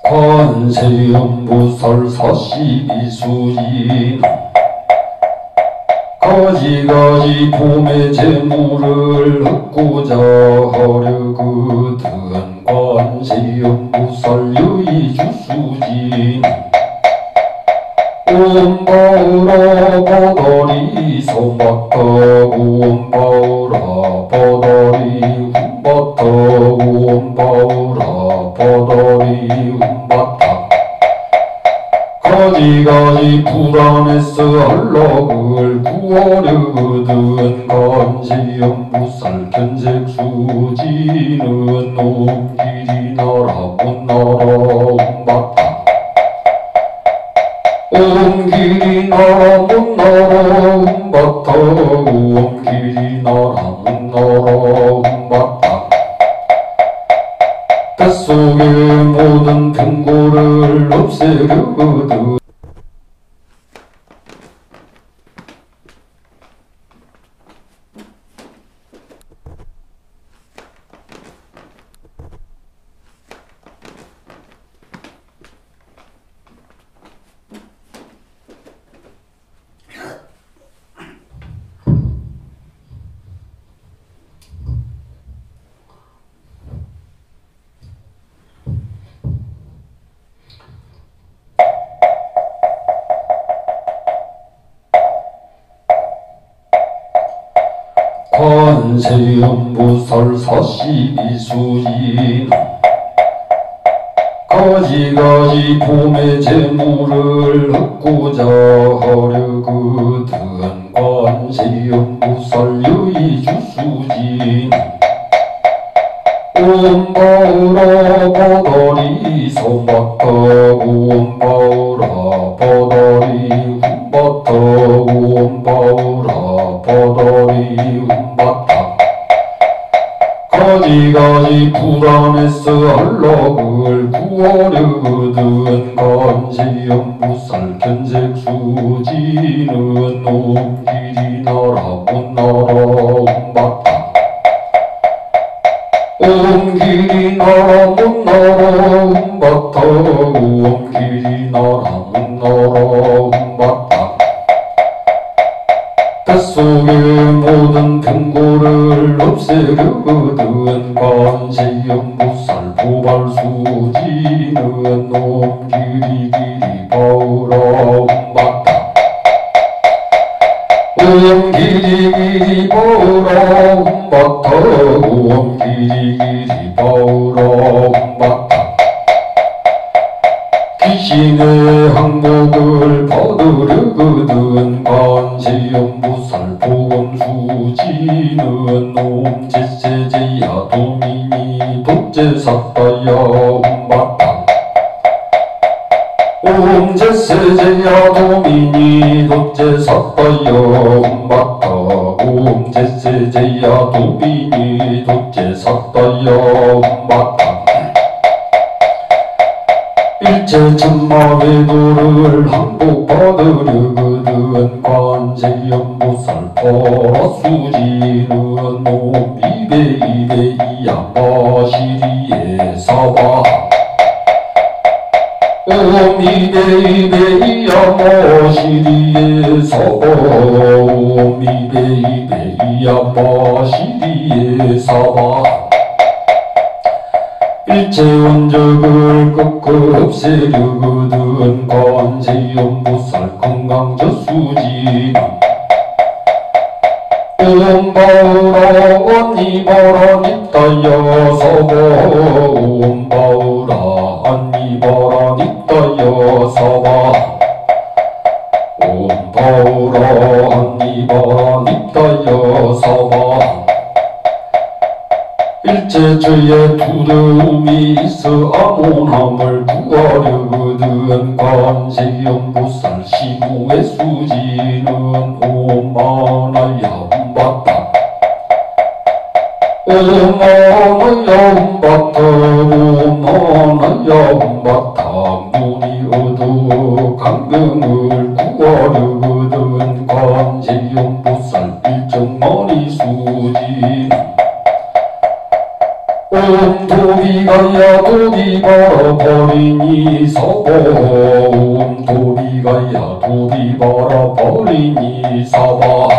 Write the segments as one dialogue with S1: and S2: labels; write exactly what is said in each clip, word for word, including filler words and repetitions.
S1: 관세음보살 사십이수진 가지가지 봄의 재물을 얻고자 하려거든 관세음보살 여의주수진 옴바오라 바다리 소마타 옴바오라 바다리 훔바타 옴바오라 바다리 훔바타 가지가지 불안해서 안락을 구하려거든 관세음보살 견색수지는 옴길이 나라 못나라 훔바타 옴길이 나라 못나라 훔바타 옴길이 나라 못나라 훔바타 뱃속의 모든 병고를 없애려거든 관세음보살 사십이수진 가지가지 봄의 재물을 얻고자 하려거든 관세음보살 여의주수진 옴바오라 바다리 소마타 옴바오라 바다리 훔바타 옴바오라 바다리 훔바타 가지가지 불안해서 안락을 구하려거든 관세음보살 견색수지는 옴길이 나라 못나라 훔바타 옴길이 나라 못나라 훔바타 옴길이 나라 못나라 훔바타 뱃속의 모든 병고를 없애려거든 관세음보살 보발수지는 옴길이 길이 바오라 훔바타 옴길이 길이 바오라 훔바타 옴길이 길이 바오라 훔바타 귀신의 항복을 받으려거든 관세음보살 보검수지는 옴제세제야 도미니 독제사다야 훔바타 옴제세제야 도미니 독제사다야 훔바타 옴제세제야 도미니 독제사다야 훔바타 일체 천마외도를 항복받으려거든 관세음보살 파라수지는 옴 이베이베이야 마시리에 사바 옴 이베이베이야 마시리에 사바 옴 이베이베이야 마시리에 사바 일체 원적을 꺾어 없애려거든 관세음보살 건강저수진 옴바오라 언니바라 닙다야 사바 옴바오라 언니바라 닙다야 사바 옴바오라 언니바라 닙다야 사바 일체 죄의 두려움이 있어 암온함을 구하려거든 관세음보살 시구의 수지는 오마나야 훔바타 오마나야 훔바타 오마나야 훔바타 문이 얻어 강경을 구하려거든 관세음보살 일정머리 수진 옴 도비가야 도비 벌어버리니 서보 옴 도비가야 도비 벌어버리니 서보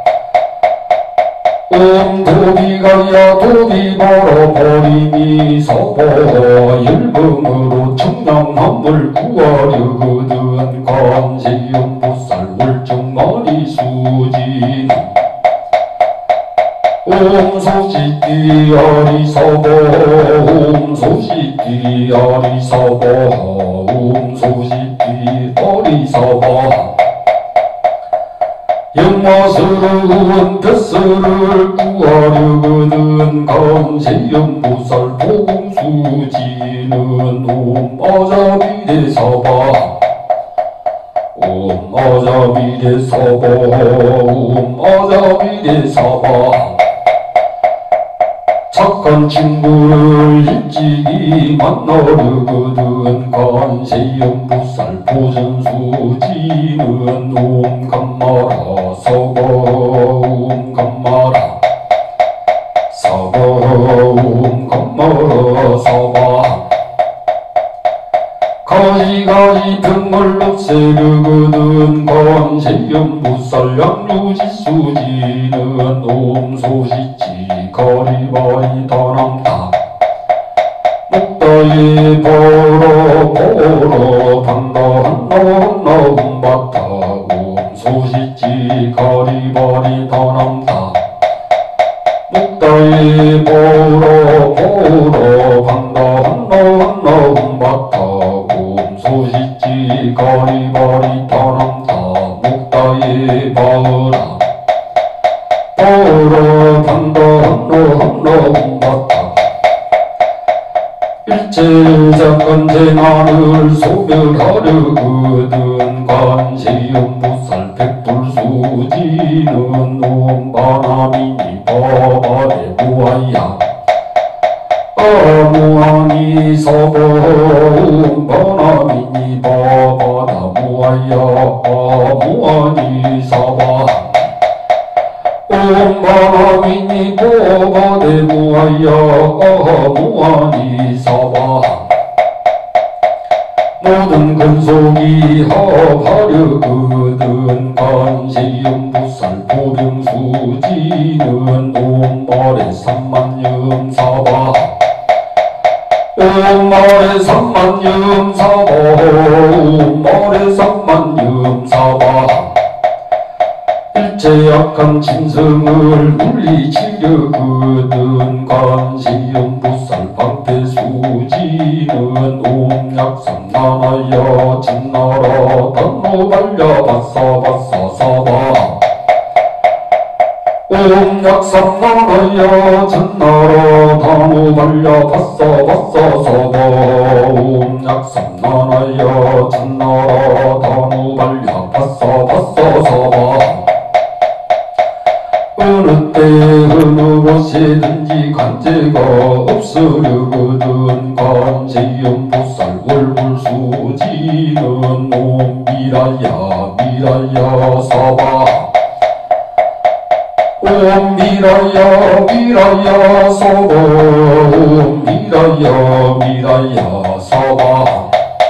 S1: 옴 도비가야 도비 벌어버리니 서보 일금으로 청량함을 구하려거든 관세음보살 월정머리 수진 옴 소시띠 어리서보 옴 소시띠 어리서보 옴 소시띠 어리서보 영마스러운 뱃살을 구하려거든 감세음보살 보공수지는 옴 아자비대서바 옴 아자비대서바 옴 아자비대서바 착한 친구를 일찍이 만나려거든 관세음보살 보전수지는 옴 감마라 서거 옴 감마라 서거 옴 감마라 서바 가지가지 병을 없애려거든 관세음보살 양류지수지는 옴 소시지 거리바리 다남다 목다에 벌어 벌어 반다 한나 한나 음바타 옴 소시지 거리바리 다남다 목다에 벌어 벌어 반다 한나 한나 음바타 옴 소시지 거리바리 다남다 목다에 벌어 벌어 반다 한나 한나 음바타 일체자건제 나를 소멸하려거든 관세음보살 백불수지는 옴 바나미니 바바레 무아야 아무아니 서보 옴 바나미니 바바다 무아야 아무아니 사바 옴 바나미니 바바데 무아야 아무아니 사바 모든 근속이 합하려거든 관세음보살 보병수지는 옴 말에 삼만염 사바 옴 말에 삼만염 사바 옴 말에 삼만염 사바 일체 악한 짐승을 물리치려거든 관세음보살 방패수지는 옴 약삼나나야 진나라 단노발야 바사바사 사바 옴 약삼나나야 진나라 단노발야 바사바사 사바 옴 약삼나나야 진나라 단노발야 바사바사 사바 어느 때 어느 곳이든지 관제가 없으려거든 관세음보살 월불수지는 옴 미라야 미라야 사바 옴 미라야 미라야 사바 옴 미라야 미라야 사바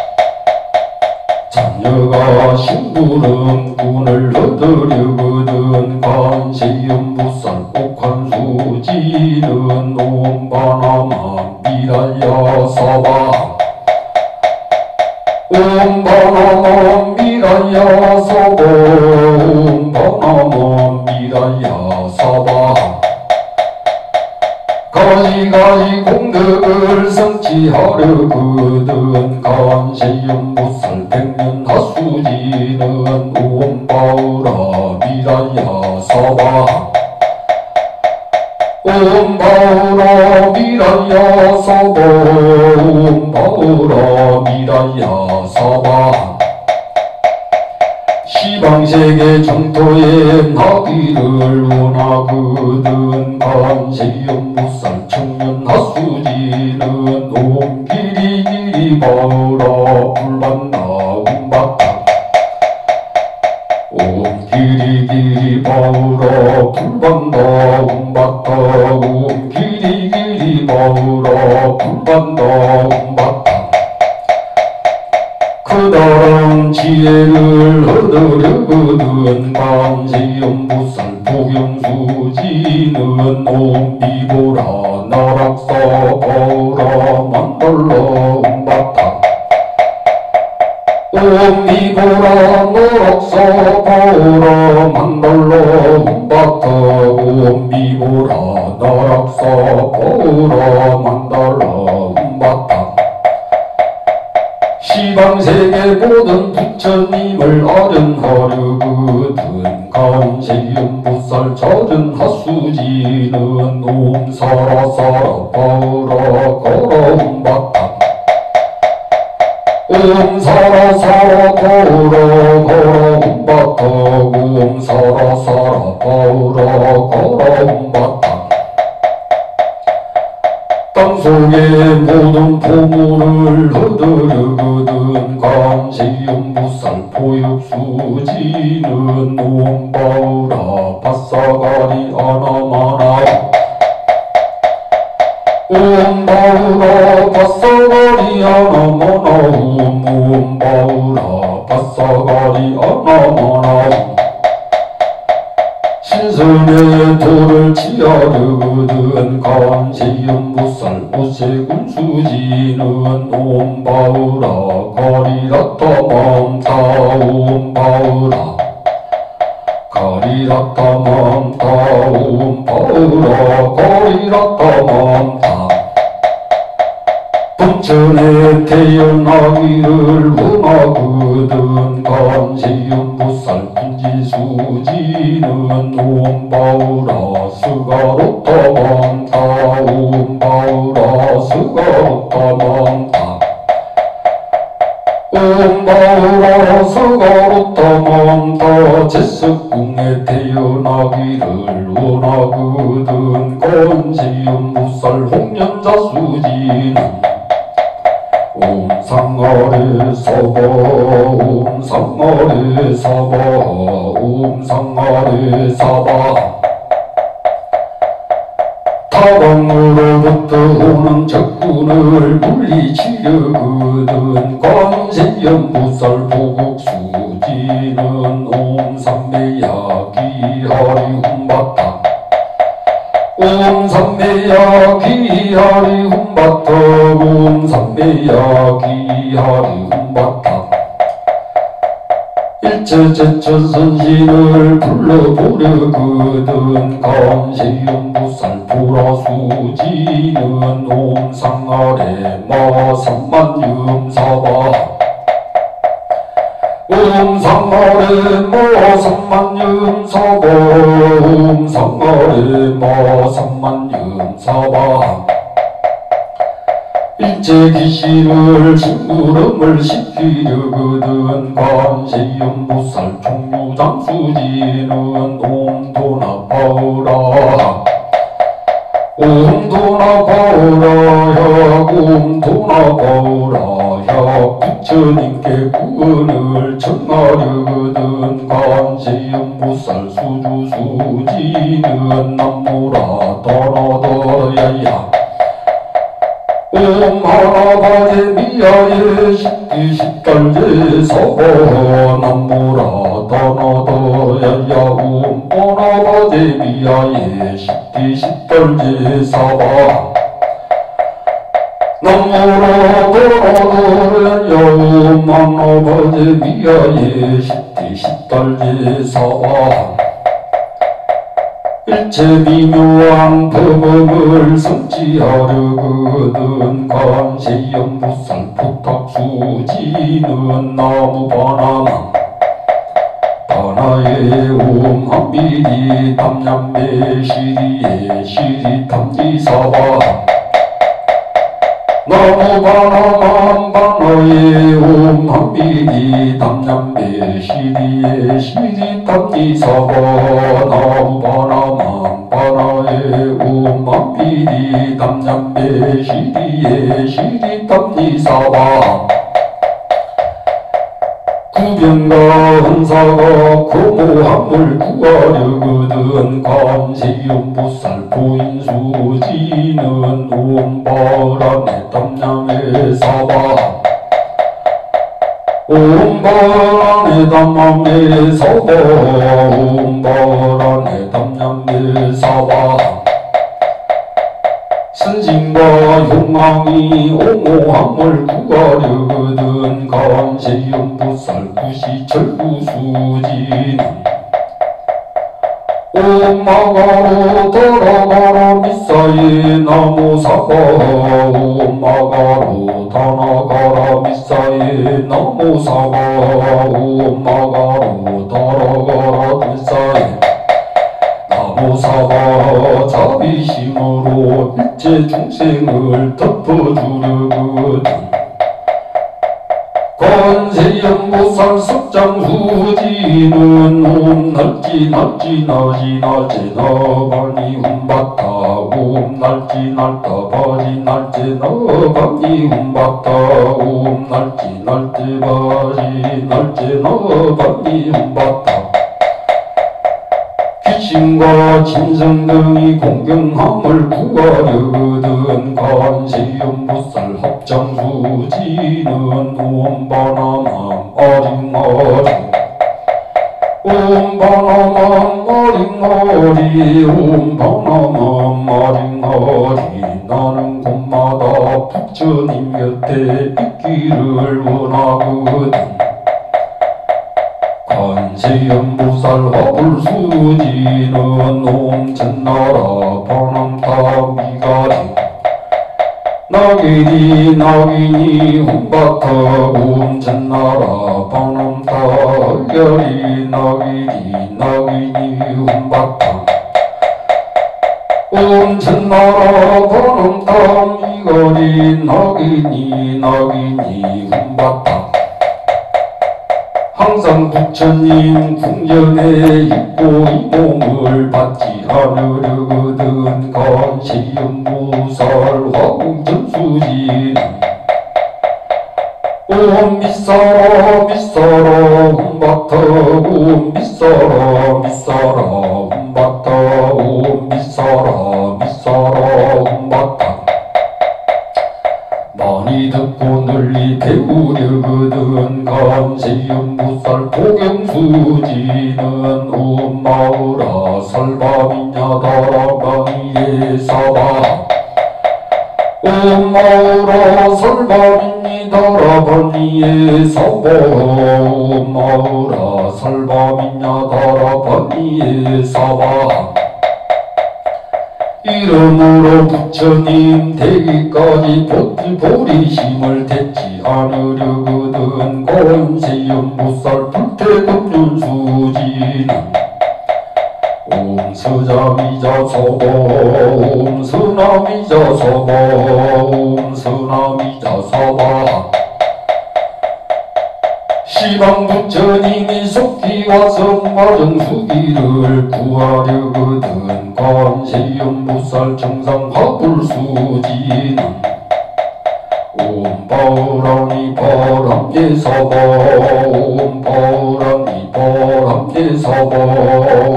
S1: 자녀가 신부름꾼을 얻으려거든 관세음보살 옥환수지는 옴 바나마 미라야 사바 옴 바나마 미라야 사바 옴 바나마 미라야 사바 가지가지 공덕을 성취하려거든 관세음보살 백년하수지는 옴 바우라 미라야 사바 옴 바우라 미라야 사바 옴 바우라 미라야 사바 시방세계 정토에 나기를 원하거든 관세음보살 청년하수지는 옴 기리기리 바우라 불반나 운바타 옴 기리기리 바우라 불반나 운바타 옴 기리기리 미바우라 불반다음바탕 그다음 지혜를 얻으려거든 관세음보살 복영수지는 옴비보라 나락사바라 만달라음바탕 옴비보라 나락사바라 만달라음바탕 옴비보라 나락사바라 만달라음바탕 시방세계 모든 부처님을 아련하려거든 관세음보살 젖은 핫수지는 옴사라사라 바우라 거라음바탕 옴사라사라 바우라 거라음바탕 옴사라사라 바우라 거라음바탕 땅속의 모든 보물을 얻으려거든 관세음보살 포육수지는 옴바우라 바사가리 아나마나 옴바우라 바사가리 아나마나 옴바우라 바사가리 아나마나 신선의 도를 취하려거든 관세음보살 오세군수지는 옴바우라 가리라타맘타 옴바우라 가리라타맘타 옴바우라 가리라타맘타 bun천에 태어나기를 원하거든 관세음보살 분지수지는 옴바우라 스가로타맘타 옴바우라 스가로타맘타 옴바우라 스가로타맘타 제석궁에 태어나기를 원하거든 관세음보살 홍련자수지는 옴상아래 사바 옴상아래 사바 옴상아래 사바 타방으로부터 오는 적군을 물리치려거든 관세음보살 보국수지는 옴삼매야 기하리 훔바탕 옴삼매야 기하리 훔바탕 옴삼매야 기하리 훔바탕 일체제천선신을 불러보려거든 관세음보살 보라수지는 옴상아래 마삼만음사바 옴상아래 마삼만음사바 옴상아래 마삼만음사바 일체 귀신을 심부름을 시키려거든 관세음보살 총무장수지는 옴도나 파오라 옴도나 파오라야 옴도나 파오라야 부처님께 구원을 청하려거든 관세음보살 수주수지는 남무라 더나더야야 옴 하나바제 미야예 십디 십달제 사바 남무라 다나다야야 옴 하나바제 미야예 십디 십달제 사바 남무라 다나다야야 옴 하나바제 미야예 십디 십달제 사바 일체 미묘한 법을 성취하려거든 관세음보살 부탁수지는 나무바나나 바나에 옴 한비리 담냠매 시리에 시리 탐지사바 나무바나만 바나에 옴 한비리 담냠매 시리에 시리 탐지사바 나무바나만 바나에 옴 한비리 담냠매 시리에 시리 탐지사바 수변과 은사가 고모함을 구하려거든 관세음보살 보인수지는 옴바람의 땀냠의 사바 옴바람의 땀냠의 사바 옴바람의 땀냠의 사바 선심과 용왕이 옹호함을 구하려거든 관세음보살 구시철구수지는 옴마가로 따라가라 미사에 나무사가 옴마가로 따라가라 미사에 나무사가 옴마가로 따라가라 미사에 나무사가 자비심으로 일체 중생을 덮어주려거든 관세음보살 석장수지는 옴 날지 날지 나지 날지 나바니 옴바타 옴 날지 날다 바지 날지 나바니 옴바타 옴 날지 날지 바지 날지 나바니 옴바타 귀신과 짐승 등이 공경함을 구하려거든 관세음보살 합장수지는 옴바나맘 어링어리 옴바나맘 어링어리 옴바나맘 어링어리 나는 곳마다 부처님 곁에 있기를 원하거든 관세음보살 화불수지는 옴전나라 바람타미가리 나기니 나기니 홈바타 옴전나라 바람타 헐결이 나기니 나기니 홈바타 옴전나라 바람타미가리 나기니 나기니 홈바타 항상 부처님 궁전에 있고 이 몸을 받지 않으려거든 관세음보살 화공전수지는 옴 미사라 미사라 옴바타 옴 미사라 미사라 옴바타 옴 미사라 미사라 옴바타 많이 듣고 널리 배우려거든 관세음보살 보경수지는 옴마우라 설바미냐다라바니에 사바 옴마우라 설바미니다라바니에 사바 옴마우라 설바미냐다라바니에 사바 이름으로 부처님 되기까지 보티 보리심을 대지 않으려거든 관세음보살 불태급륜수지는 옴 서자미자 서보 옴 서나미자 서보 옴 서나미자 서바 시방 부처님이 속히 와서 화정수기를 구하려거든 관세음보살 정상 화불수지는 옴 바오라니 바람예 사바 옴 바오라니 바람예 사바